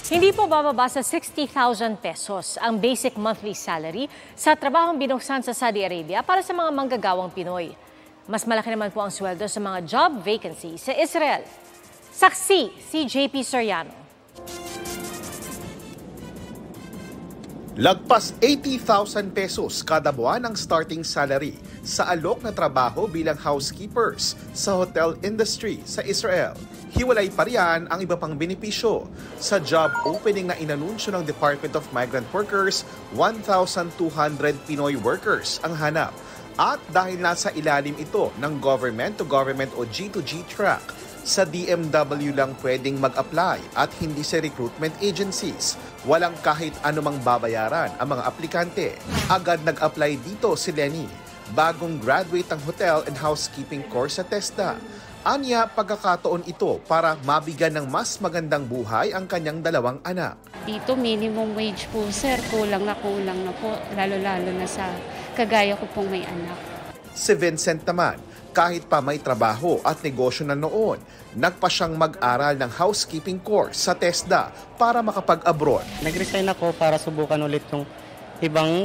Hindi po bababa sa 60,000 pesos ang basic monthly salary sa trabahong binuksan sa Saudi Arabia para sa mga manggagawang Pinoy. Mas malaki naman po ang sweldo sa mga job vacancies sa Israel. Saksi si JP Soriano. Lagpas 80,000 pesos kada buwan ang starting salary sa alok na trabaho bilang housekeepers sa hotel industry sa Israel. Hiwalay pa riyan ang iba pang benepisyo. Sa job opening na inanunsyo ng Department of Migrant Workers, 1,200 Pinoy workers ang hanap. At dahil nasa ilalim ito ng government-to-government o G2G track, sa DMW lang pwedeng mag-apply at hindi sa recruitment agencies. Walang kahit anumang babayaran ang mga aplikante. Agad nag-apply dito si Lenny. Bagong graduate ang hotel and housekeeping course sa TESDA. Anya, pagkakataon ito para mabigyan ng mas magandang buhay ang kanyang dalawang anak. Dito minimum wage po sir, kulang na po, lalo-lalo na sa kagaya ko pong may anak. Si Vincent naman, kahit pa may trabaho at negosyo na noon, nagpa siyang mag-aral ng housekeeping course sa TESDA para makapag-abroad. Nag-resign ako para subukan ulit yung ibang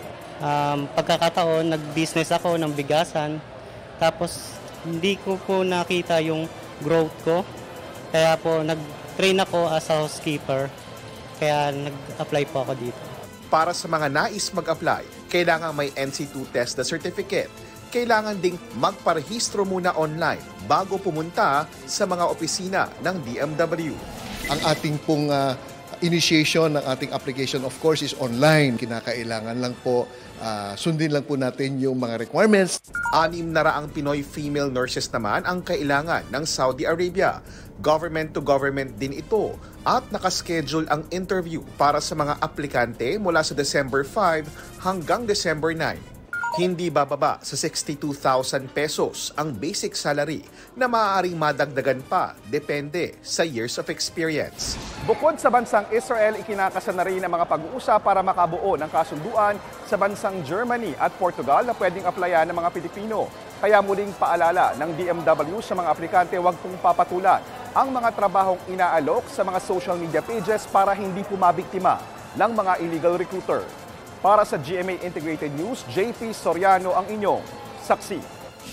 pagkakataon. Nag-business ako ng bigasan, tapos hindi ko po nakita yung growth ko. Kaya po nag-train ako as a housekeeper, kaya nag-apply po ako dito. Para sa mga nais mag-apply, kailangan may NC2 TESDA certificate. Kailangan ding magparehistro muna online bago pumunta sa mga opisina ng DMW. Ang ating pong initiation ng ating application of course is online. Kinakailangan lang po, sundin lang po natin yung mga requirements. 600 Pinoy female nurses naman ang kailangan ng Saudi Arabia. Government-to-government din ito at nakaschedule ang interview para sa mga aplikante mula sa December 5 hanggang December 9. Hindi bababa sa 62,000 pesos ang basic salary na maaaring madagdagan pa depende sa years of experience. Bukod sa bansang Israel, ikinakasa na rin ang mga pag-uusap para makabuo ng kasunduan sa bansang Germany at Portugal na pwedeng applyan ng mga Pilipino. Kaya muling paalala ng DMW sa mga aplikante, huwag pong papatulan ang mga trabahong inaalok sa mga social media pages para hindi po mabiktima ng mga illegal recruiter. Para sa GMA Integrated News, JP Soriano ang inyong saksi.